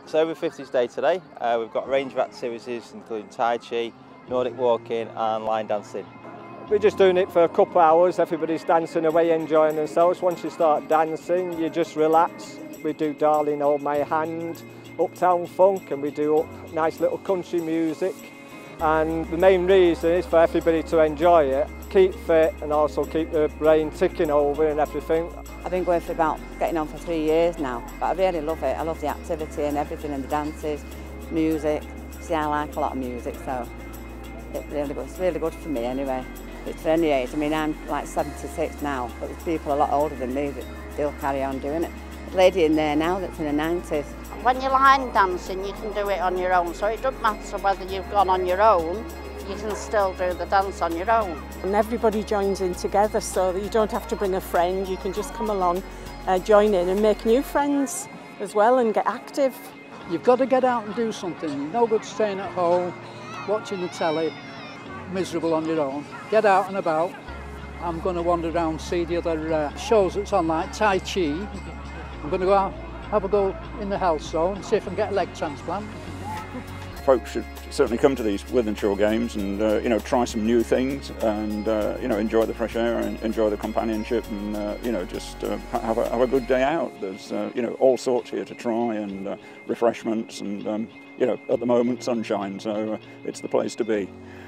It's over 50s Day today. We've got a range of activities including Tai Chi, Nordic walking and line dancing. We're just doing it for a couple of hours, everybody's dancing away, enjoying themselves. Once you start dancing, you just relax. We do Darling Hold My Hand, Uptown Funk, and we do nice little country music. And the main reason is for everybody to enjoy it, keep fit and also keep the brain ticking over and everything. I've been going for getting on for 3 years now, but I really love it. I love the activity and everything, and the dances, music. See, I like a lot of music, so it's really good for me anyway. It's for any age. I mean, I'm like 76 now, but there's people a lot older than me that still carry on doing it. There's a lady in there now that's in her 90s. When you're line dancing, you can do it on your own, so it doesn't matter whether you've gone on your own, you can still do the dance on your own. And everybody joins in together, so that you don't have to bring a friend, you can just come along, join in and make new friends as well and get active. You've got to get out and do something. No good staying at home, watching the telly, miserable on your own. Get out and about. I'm going to wander around, see the other shows that's on, like Tai Chi. I'm going to go out, have a go in the health zone, see if I can get a leg transplant. Folks should certainly come to these Wythenshawe games and try some new things and enjoy the fresh air and enjoy the companionship and just have a good day out. There's all sorts here to try and refreshments and at the moment sunshine, so it's the place to be.